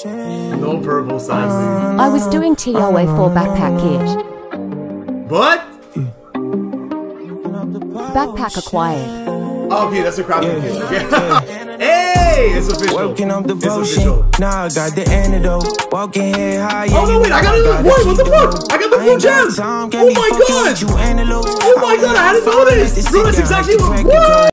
No purple sign. I was doing TOA for backpack kit. What? Backpack acquired. Oh, okay, that's a crafting kit. Okay. Hey, it's official. Working up the It's official. Now I got the antidote. Walking head high. Oh no, wait, I got it. What the fuck? I got the blue gem. Oh my god. Oh my god, I hadn't noticed. Bro, that's exactly what.